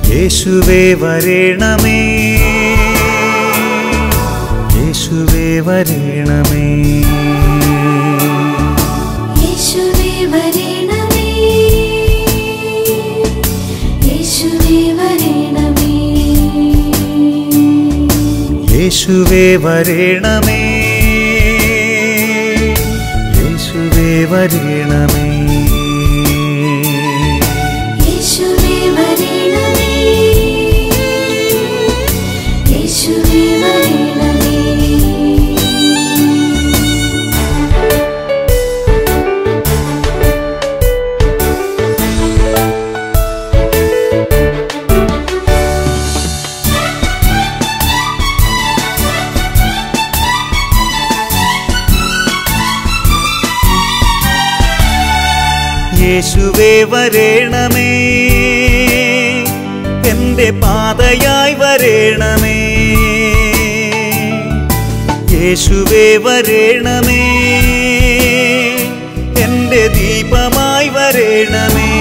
യേശുവേ വരേണമേ, യേശുവേ വരേണമേ, യേശുവേ വരേണമേ, യേശുവേ വരേണമേ, യേശുവേ വരേണമേ, യേശുവേ വരേണമേ, യേശുവേ വരേണമേ, യേശുവേ വരേണമേ. യേശുവേ വരേണമേ, എൻ്റെ പാതയായി വരേണമേ, യേശുവേ വരേണമേ, എൻ്റെ ദീപമായി വരേണമേ,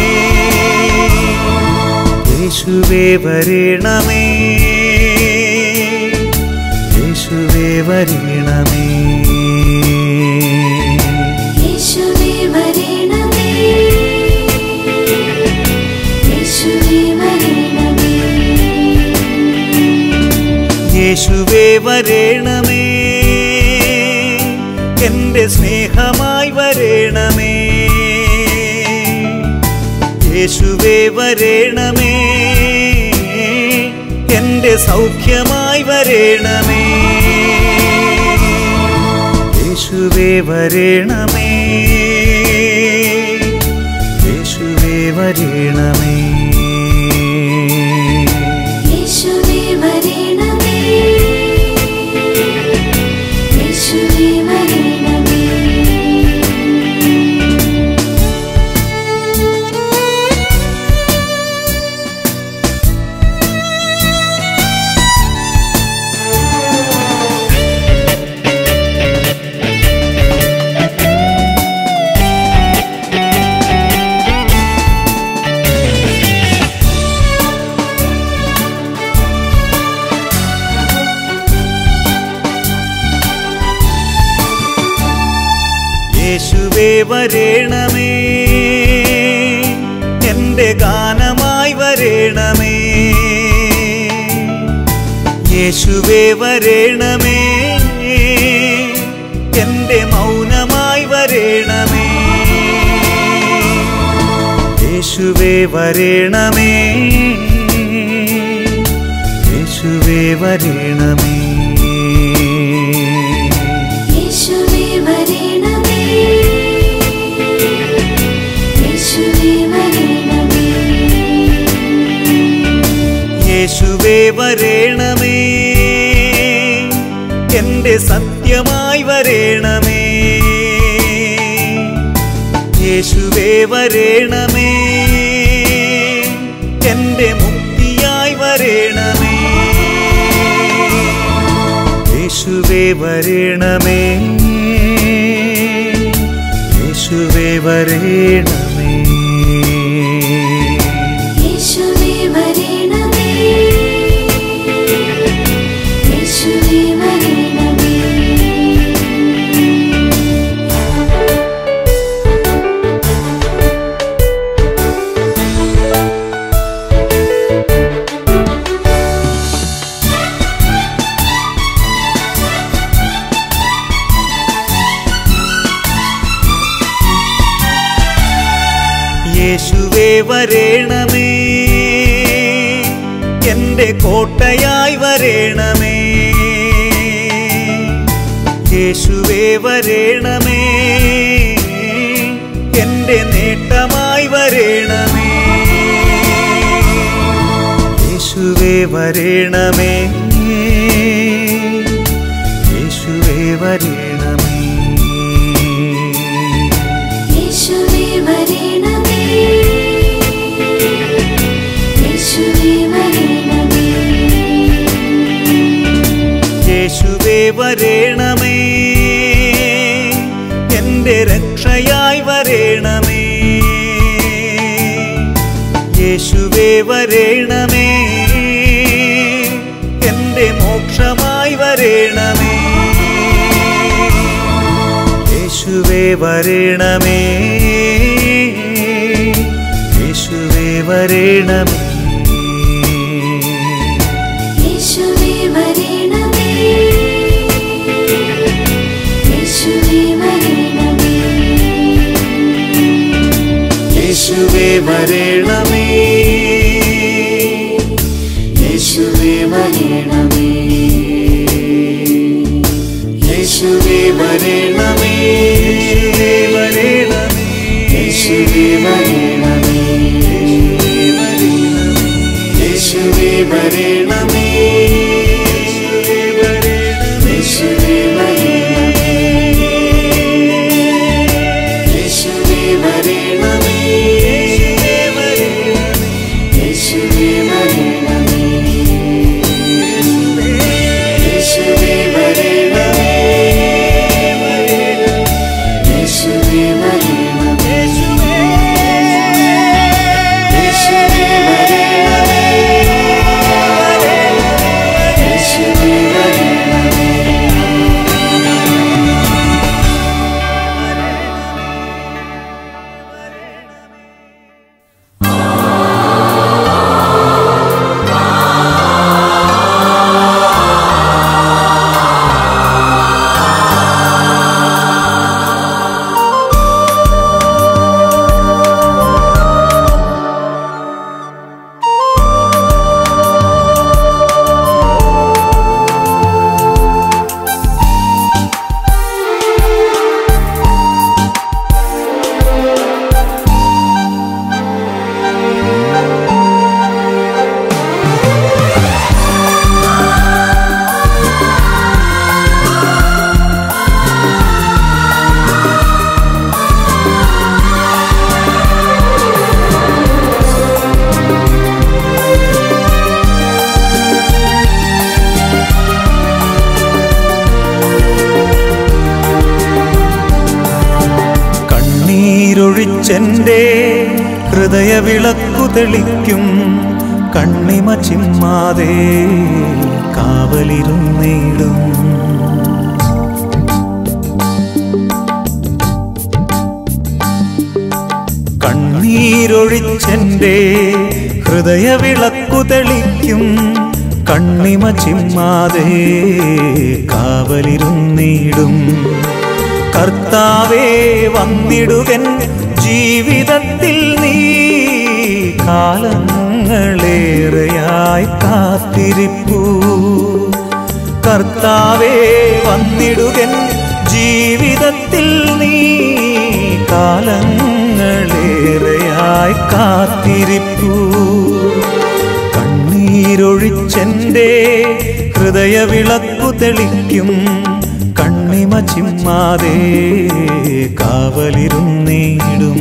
യേശുവേ വരേണമേ, യേശുവേ വരേണമേ, യേശുവേ വരേണമേ, യേശുവേ വരേണമേ, യേശുവേ വരേണമേ, എൻ്റെ സ്നേഹമായി വരേണമേ, യേശുവേ വരേണമേ, എൻ്റെ സൗഖ്യമായി വരേണമേ, യേശുവേ വരേണമേ, യേശുവേ വരേണമേ, യേശുവേ വരേണമേ, യേശുവേ വരേണമേ. യേശുവേ വരേണമേ, എൻ്റെ ഗാനമായി വരേണമേ, യേശുവേ വരേണമേ, എൻ്റെ മൗനമായി വരേണമേ, യേശുവേ വരേണമേ, യേശുവേ വരേണമേ, യേശുവേ വരേണമേ, യേശുവേ വരേണമേ, യേശുവേ വരേണമേ, എൻ്റെ സത്യമായി വരേണമേ, യേശുവേ വരേണമേ, എൻ്റെ മുക്തിയായി വരേണമേ, യേശുവേ വരേണമേ, യേശുവേ വരേണമേ, യേശുവേ വരേണമേ, യേശുവേ വരേണമേ. യേശുവേ വരേണമേ, എൻ്റെ കോട്ടയായി വരേണമേ, യേശുവേ വരേണമേ, എൻ്റെ നേട്ടമായി വരേണമേ, യേശുവേ വരേണമേ, യേശുവേ വരേണമേ, യേശുവേ വരേണമേ, യേശുവേ വരേണമേ, യേശുവേ വരേണമേ, എൻ്റെ രക്ഷയായി വരേണമേ, യേശു യേശുവേ വരേണമേ, എൻ്റെ മോക്ഷമായി വരേണമേ. യേശുവേ വരേണമേ, യേശുവേ വരേണമേ. യേശുവേ വരേണമേ, യേശുവേ വരേണമേ. യേശുവേ വരേണമേ, യേശുവേ വരേണമേ. യേശുവേ വരേണമേ, യേശുവേ വരേണമേ. യേശുവേ വരേണമേ, യേശുവേ വരേണമേ. യേശുവേ വരേണമേ, യേശുവേ വരേണമേ. യേശുവേ വരേണമേ, യേശുവേ വരേണമേ. യേശുവേ വരേണമേ, യേശുവേ വരേണമേ. കണ്ണീരൊഴിച്ചെൻ്റെ ഹൃദയവിളക്കു തെളിക്കും, കണ്ണിമ ചിമ്മാതെ കാവലിരുന്നിടും. കണ്ണീരൊഴിച്ചെൻ്റെ ഹൃദയവിളക്കു തെളിക്കും, കണ്ണിമ ചിമ്മാതെ കാവലിരുന്നിടും. കർത്താവേ വന്നിടുകൻ ജീവിതത്തിൽ നീ, കാലങ്ങളേറെയായി കാത്തിരിപ്പൂ. കർത്താവേ വന്നിടുകൻ ജീവിതത്തിൽ നീ, കാലങ്ങളേറെയായി കാത്തിരിപ്പൂ. കണ്ണീരൊഴിച്ചെൻ്റെ ഹൃദയവിളക്കു തെളിക്കും, കണ്ണിമ ചിമ്മാതെ കാവലിരുന്നിടും.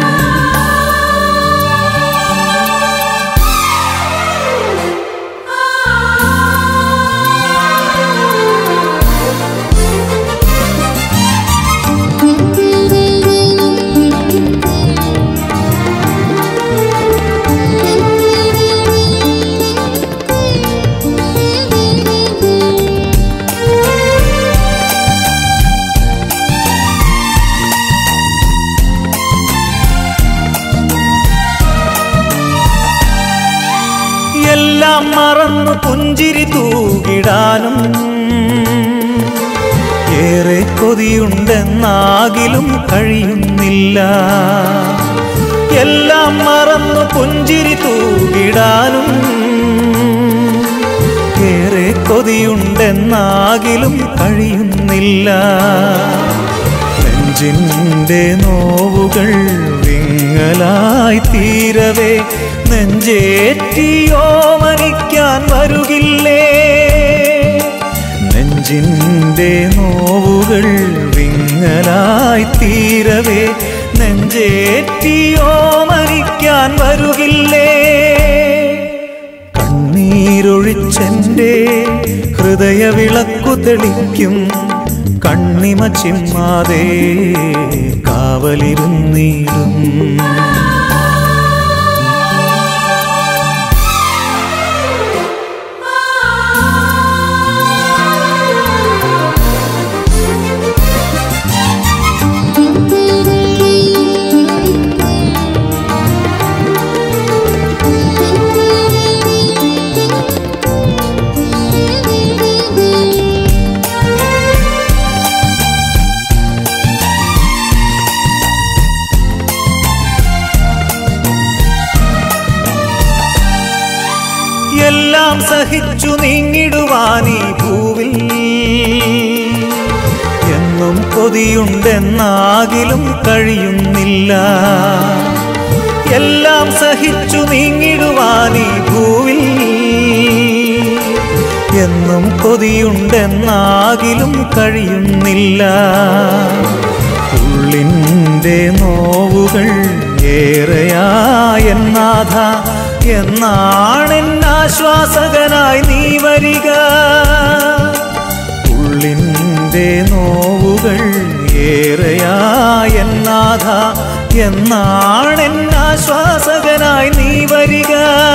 എല്ലാം മറന്നു പുഞ്ചിരി തൂകിടാനും ഏറെ കൊതിയുണ്ടെന്നാകിലും കഴിയുന്നില്ല. എല്ലാം മറന്നു പുഞ്ചിരി തൂകിടാനും ഏറെ കൊതിയുണ്ടെന്നാകിലും കഴിയുന്നില്ല. നെഞ്ചിൻ്റെ നോവുകൾ വിങ്ങലായി തീരവേ, നെഞ്ചേറ്റിയോ മരിക്കാൻ വരുകില്ലേ. നെഞ്ചിൻ്റെ നോവുകൾ വിങ്ങലായി തീരവേ, നെഞ്ചേറ്റിയോ മരിക്കാൻ വരുകില്ലേ. കണ്ണീരൊഴിച്ചെൻ്റെ ഹൃദയവിളക്കു തെളിക്കും, കണ്ണിമ ചിമ്മാതെ കാവലിരുന്നിടും. എല്ലാം സഹിച്ചു നീങ്ങിടുവാനീ ഭൂവിൽ എന്നും കൊതിയുണ്ടെന്നാകിലും കഴിയുന്നില്ല. എല്ലാം സഹിച്ചു നീങ്ങിടുവാനീ ഭൂവിൽ എന്നും കൊതിയുണ്ടെന്നാകിലും കഴിയുന്നില്ല. ഉള്ളിൻ്റെ നോവുകൾ ഏറെയായെന്നാഥ, എന്നാണെന്നാശ്വാസകനായി നീ വരിക. ഉള്ളിൻ്റെ നോവുകൾ ഏറെയായെന്നാഥ, എന്നാണെന്നാശ്വാസകനായി നീ വരിക.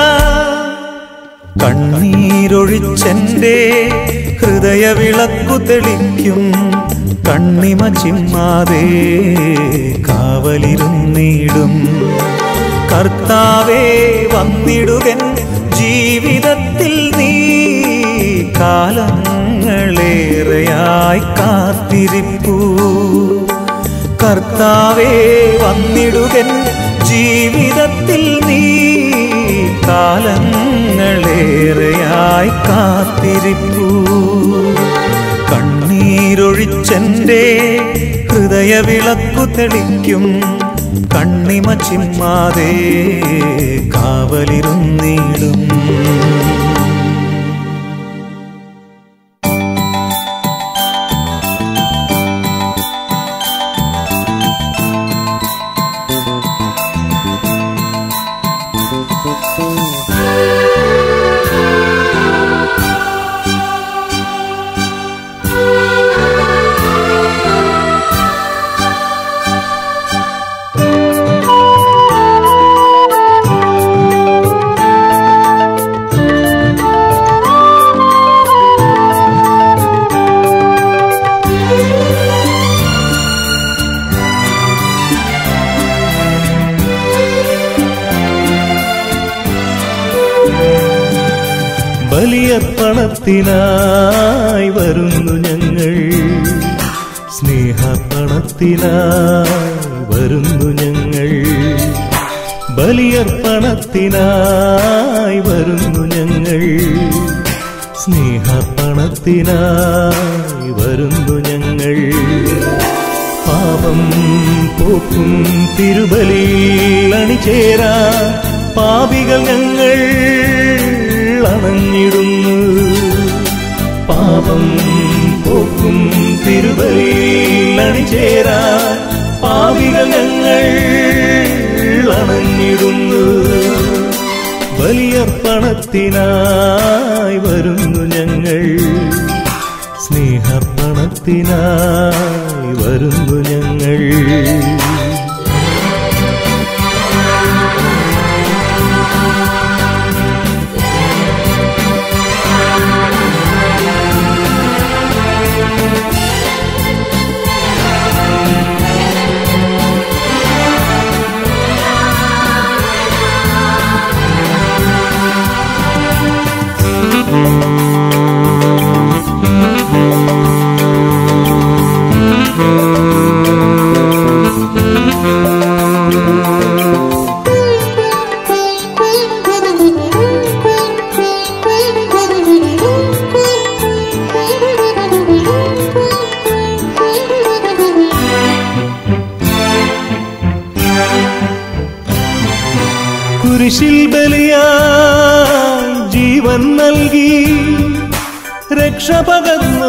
കണ്ണീരൊഴിച്ചെൻ്റെ ഹൃദയവിളക്കു തെളിക്കും, കണ്ണിമ ചിമ്മാതെ കാവലിരുന്നിടും. കർത്താവേ വന്നിടുകൻ ജീവിതത്തിൽ നീ, കാലങ്ങളേറെയായി കാത്തിരിപ്പൂ. കർത്താവേ വന്നിടുകൻ ജീവിതത്തിൽ നീ, കാലങ്ങളേറെയായി കാത്തിരിപ്പൂ. കണ്ണീരൊഴിച്ചെൻ്റെ ഹൃദയവിളക്കു തെളിക്കും, കണ്ണിമ ചിമ്മാതെ കാവലിരുന്നിടും. ബലിയർപ്പണത്തിനായി വരുന്നു ഞങ്ങൾ, സ്നേഹപ്പണത്തിനായി വരുന്നു ഞങ്ങൾ. ബലിയർപ്പണത്തിനായി വരുന്നു ഞങ്ങൾ, സ്നേഹപ്പണത്തിനായി വരുന്നു ഞങ്ങൾ. പാപം പോക്കും തിരുബലിയിൽ അണിചേരാ പാപികൾ ഞങ്ങൾ അണഞ്ഞിടുന്നു. പാപം പോക്കും തിരുബലിയിൽ അണിചേരാ പാപികൾ ഞങ്ങൾ അണഞ്ഞിടുന്നു. ബലിയർപ്പണത്തിനായി വരുന്നു ഞങ്ങൾ, സ്നേഹപ്പണത്തിനായി വരുന്നു ഞങ്ങൾ. കുരിശിൽ ബലിയായി ജീവൻ നൽകി രക്ഷ പകർന്നു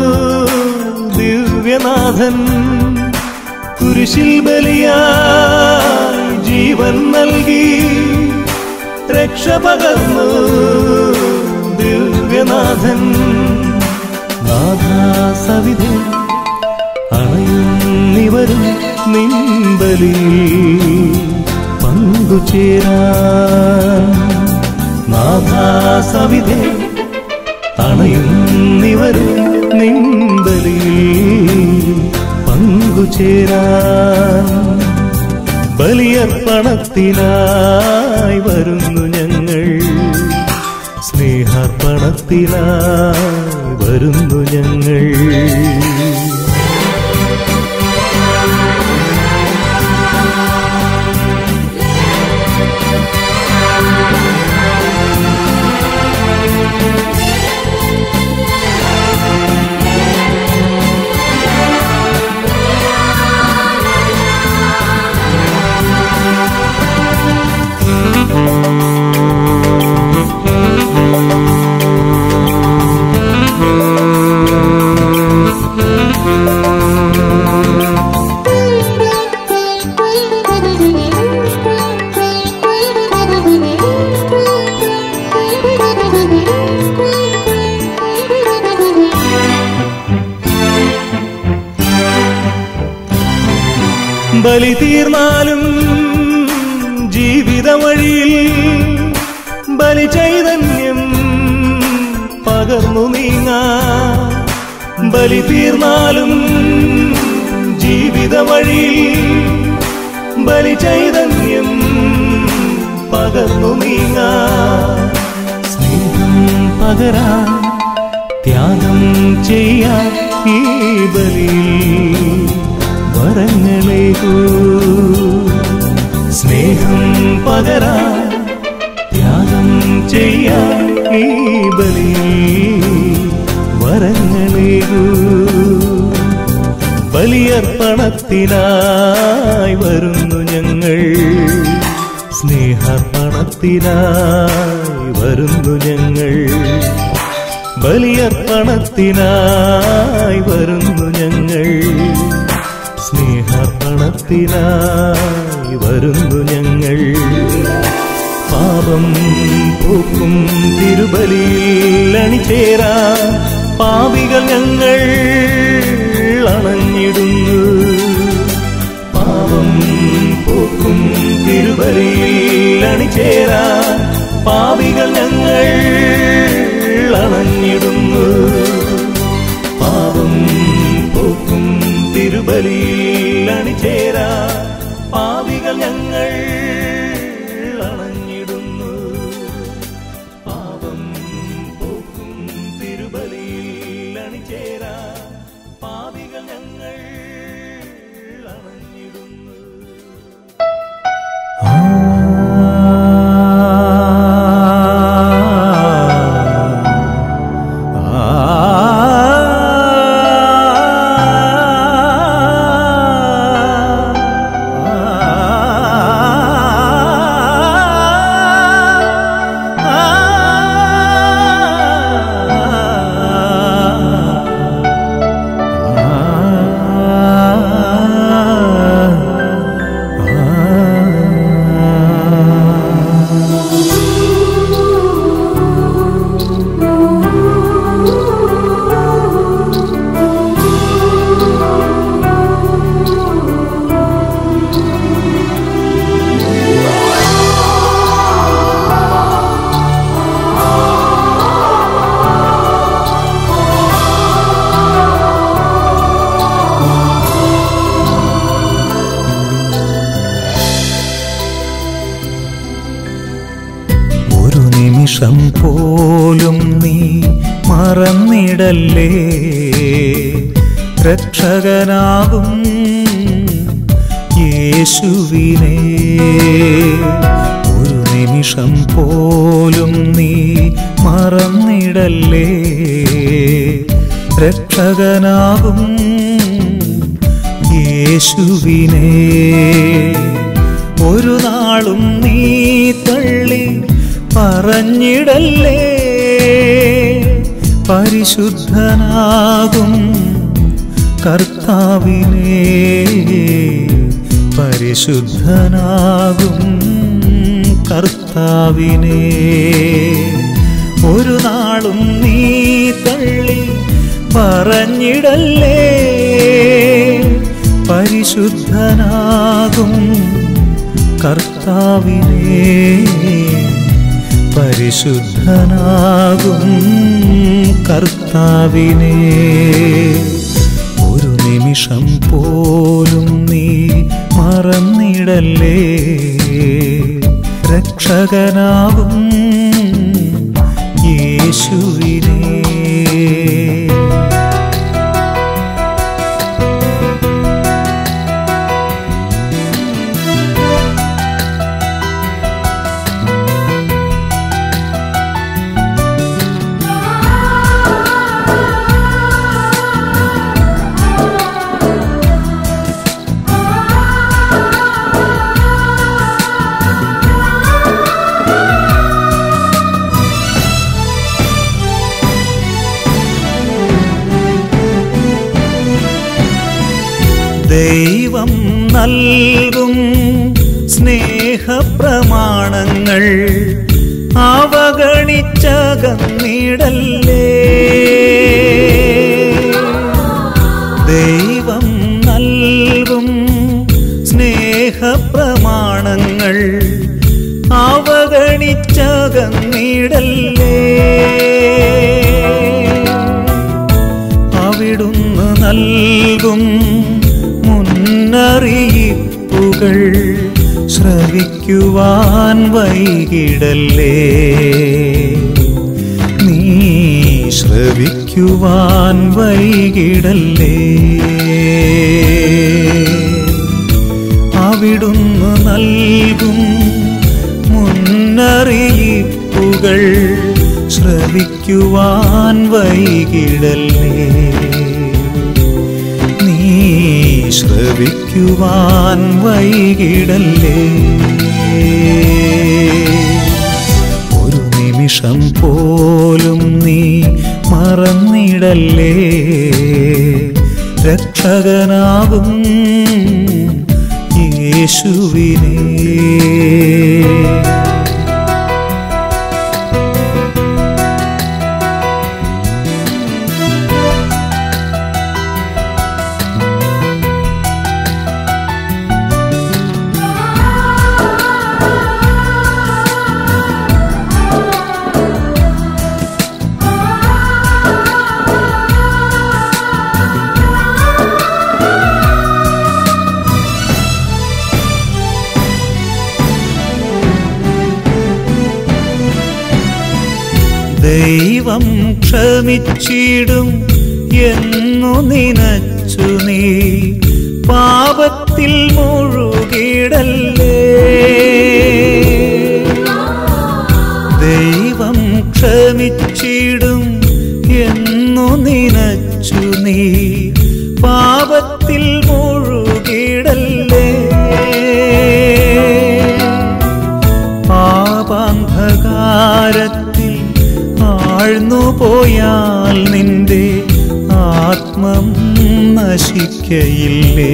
ദിവ്യനാഥൻ. കുരിശിൽ ബലിയായി ജീവൻ നൽകി രക്ഷ പകർന്നു ദിവ്യനാഥൻ. നാഥാസവിധേ അണയുന്നിവരും നിൻ ബലിയിൽ പങ്കുചേരാൻ. നാഥാസവിധേ അണയുന്നിവരും നിൻ ബലിയിൽ പങ്കുചേരാൻ. ബലിയർപ്പണത്തിനായി വരുന്നു ഞങ്ങൾ, സ്നേഹാർപ്പണത്തിനായി വരുന്നു ഞങ്ങൾ. ബലി തീർന്നാലും ജീവിത വഴിയിൽ ബലി ചൈതന്യം പകർന്നു നീങ്ങാൻ. ബലി തീർന്നാലും ജീവിത വഴിയിൽ ബലി ചൈതന്യം പകർന്നു നീങ്ങാൻ. സ്നേഹം പകരാൻ ത്യാഗം ചെയ്യാൻ ഈ ബലിയിൽ വരങ്ങളേകൂ. സ്നേഹം പകരാൻ ത്യാഗം ചെയ്യാൻ ഈ ബലിയിൽ വരങ്ങളേകൂ. ബലിയർപ്പണത്തിനായി വരുന്നു ഞങ്ങൾ, സ്നേഹാർപ്പണത്തിനായി വരുന്നു ഞങ്ങൾ. ബലിയർപ്പണത്തിനായി വരുന്നു ഞങ്ങൾ, സ്നേഹാർപ്പണത്തിനായി വരുന്നു ഞങ്ങൾ. പാപം പോക്കും തിരുബലിയിൽ അണിചേരാൻ പാപികൾ ഞങ്ങൾ അണഞ്ഞിടുന്നു. പാപം പോക്കും തിരുബലിയിൽ അണിചേരാൻ പാപികൾ ഞങ്ങൾ അണഞ്ഞിടുന്നു. പാപം പോക്കും തിരുബലിയിൽ അണിചേരാൻ പാപികൾ ഞങ്ങൾ അണഞ്ഞിടുന്നു. പാപം പോക്കും തിരുബലിയിൽ അണിചേരാൻ പാപികൾ ഞങ്ങൾ അണഞ്ഞിടുന്നു. നിമിഷം പോലും നീ മറന്നിടല്ലേ, രക്ഷകനാകും യേശുവിനെ. ഒരു നിമിഷം പോലും നീ മറന്നിടല്ലേ, രക്ഷകനാകും യേശുവിനെ. ഒരു നാളും നീ തള്ളി പറഞ്ഞിടല്ലേ, പരിശുദ്ധനാകും കർത്താവിനെ. പരിശുദ്ധനാകും കർത്താവിനെ. ഒരു നാളും നീ തള്ളി പറഞ്ഞിടല്ലേ, പരിശുദ്ധനാകും കർത്താവിനെ. പരിശുദ്ധനാകും കർത്താവിനെ. ഒരു നിമിഷം പോലും നീ മറന്നിടല്ലേ, രക്ഷകനാകും യേശുവിനെ. ദൈവം നൽകും സ്നേഹപ്രമാണങ്ങൾ അവഗണിച്ചകന്നിടല്ലേ. ദൈവം നൽകും സ്നേഹപ്രമാണങ്ങൾ മറന്നിടല്ലേ. അവിടുന്ന് നൽകും മുന്നറിയിപ്പുകൾ ശ്രവിക്കുവാൻ വൈകിടല്ലേ. നീ ശ്രവിക്കുവാൻ വൈകിടല്ലേ. അവിടുന്ന് നൽകും മുന്നറിയിപ്പുകൾ ശ്രവിക്കുവാൻ വൈകിടല്ലേ. നീ ശ്രവിക്കുവാൻ വൈകിടല്ലേ. ഒരു നിമിഷം പോലും നീ മറന്നിടല്ലേ. രക്ഷകനാകും യേശുവിനെ. ദൈവം ക്ഷമിച്ചിടും എന്നു നിനച്ചു നീ പാപത്തിൽ മുഴുകിടല്ലേ. ദൈവം ക്ഷമിച്ചിടും എന്നു നിനച്ചു നീ പാപത്തിൽ മുഴുകിടല്ലേ. പാപാന്ധകാരത്തിൽ ആഴ്ന്നുപോയാൽ നിന്റെ ആത്മം നശിക്കയില്ലേ.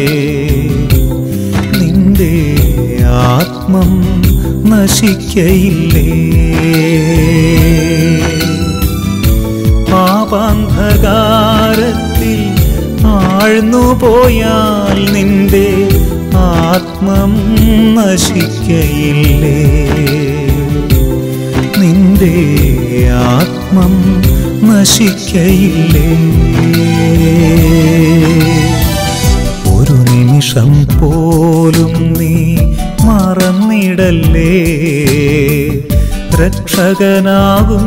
നിന്റെ ആത്മം നശിക്കയില്ലേ. പാപാന്ധകാരത്തിൽ ആഴ്ന്നുപോയാൽ നിന്റെ ആത്മം നശിക്കയില്ലേ. നിന്റെ ആത്മം നശിക്കയില്ലേ. ഒരു നിമിഷം പോലും നീ മറന്നിടല്ലേ. രക്ഷകനാകും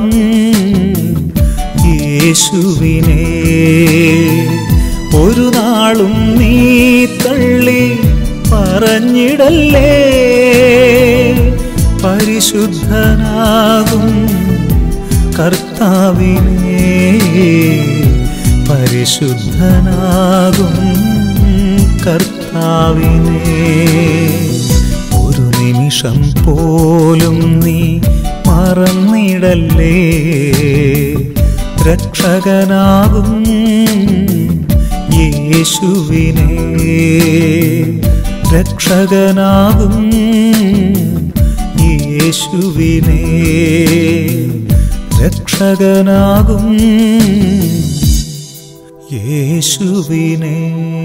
യേശുവിനെ ഒരു നാളും നീ തള്ളി പറഞ്ഞിടല്ലേ. പരിശുദ്ധനാകും കർത്താവിനെ, പരിശുദ്ധനാകും കർത്താവിനെ ഒരു നിമിഷം പോലും നീ മറന്നിടല്ലേ. രക്ഷകനാകും യേശുവിനെ, രക്ഷകനാകും യേശുവിനെ, രക്ഷകനാകും യേശുവിനെ.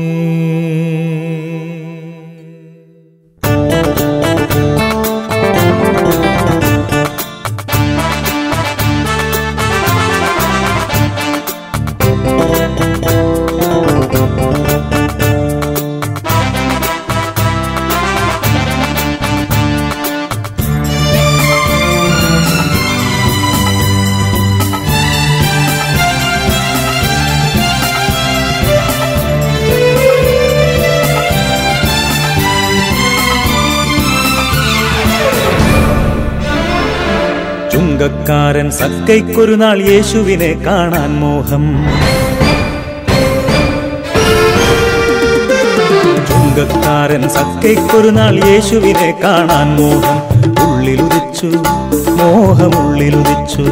ചുങ്കക്കാരൻ സക്കൈക്കൊരു നാൾ യേശുവിനെ കാണാൻ മോഹം. ചുങ്കക്കാരൻ സക്കൈക്കൊരു നാൾ യേശുവിനെ കാണാൻ മോഹം. ഉള്ളിലുദിച്ചു മോഹമുള്ളിലുദിച്ചു.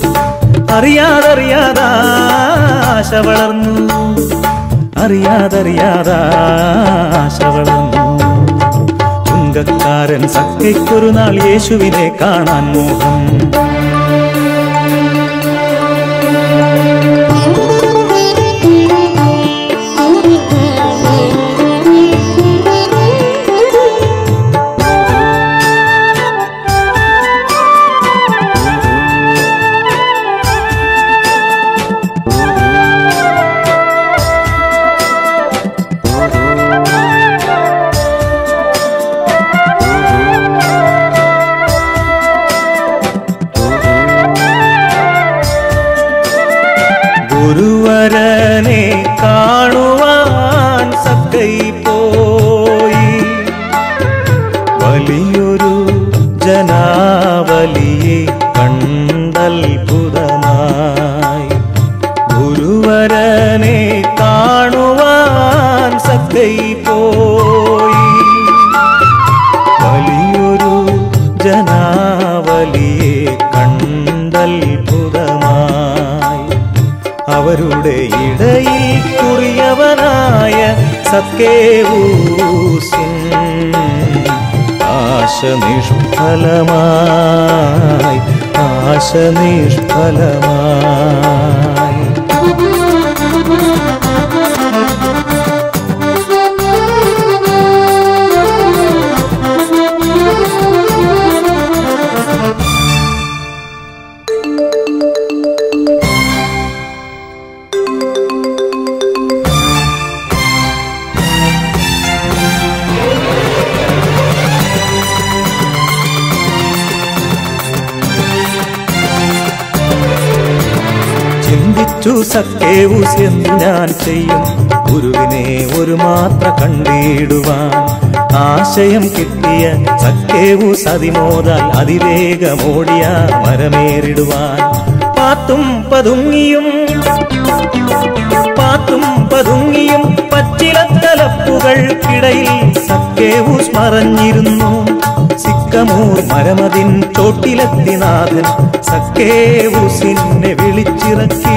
അറിയാതറിയാതാശ വളർന്നു, അറിയാതറിയാതാശ വളർന്നു. ചുങ്കക്കാരൻ സക്കൈക്കൊരു നാൾ യേശുവിനെ കാണാൻ മോഹം. ഗുരുവരനെ കാണുവാൻ സക്കൈ പോയി. വലിയൊരു ജനാവലിയെ കണ്ടത്ഭുതമായി. ഗുരുവരനെ കാണുവാൻ സക്കൈ പോയി. വലിയൊരു ജനാവലിയെ കണ്ടത്ഭുതമായി. അവരുടെ ഇടയിൽ കുറിയവനായ സക്കേവൂസിൻ ആശ നിഷ്ഫലമായി, ആശ നിഷ്ഫലമായി. ചിന്തിച്ചു സക്കേവൂസ് എന്തു ഞാൻ ചെയ്യും, ഗുരുവിനെ ഒരു മാത്ര കണ്ടിടുവാൻ. ആശയം കിട്ടിയ സക്കേവൂസ് അതിമോദാൽ അതിവേഗമോടിയ മരമേറിടുവാൻ. പാത്തും പതുങ്ങിയും പച്ചിലത്തലപ്പുകൾക്കിടയിൽ സക്കേവൂസ് മറഞ്ഞിരുന്നു. സിക്കമൂർ മരമതിൻ ചോട്ടിലെത്തിനാഥൻ സക്കേവൂസിനെ വിളിച്ചിറക്കി.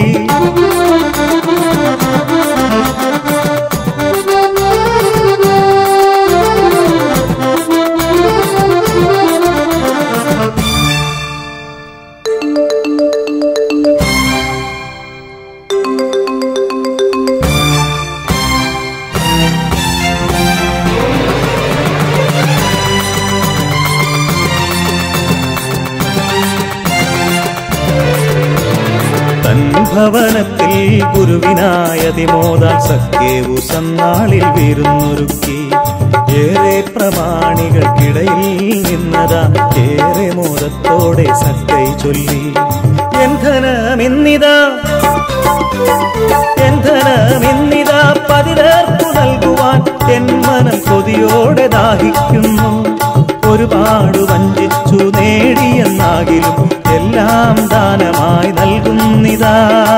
ഭവനത്തിൽ ഗുരുവിനായതിമോദാൽ സക്കേവൂസ് അന്നാളിൽ വിരുന്നൊരുക്കി. ഏറെ പ്രമാണികൾക്കിടയിൽ നിന്നതാ ഏറെ മോദത്തോടെ സക്കൈ ചൊല്ലി. എന്ധനമെന്നിതാ പതിരേർക്കു നൽകുവാൻ എൻ മനം കൊതിയോടെ ദാഹിക്കുന്നു. ഒരുപാട് വഞ്ചിച്ചു നേടിയെന്നാകിലും എല്ലാം ദാനമായി നൽകുന്നിതാ.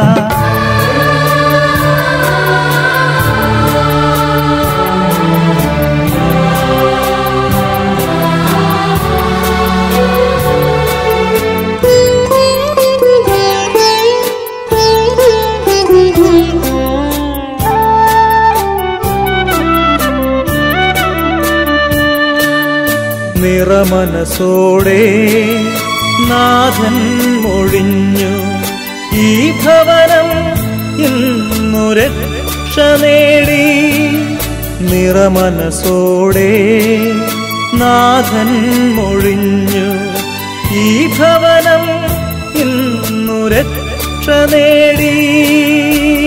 നിറമനസോടെ നാഥൻ മൊഴിഞ്ഞു, ഈ ഭവനം ഇന്നു രക്ഷ നേടി. നിറമനസോടെ നാഥൻ മൊഴിഞ്ഞു, ഈ ഭവനം ഇന്നു രക്ഷ നേടി.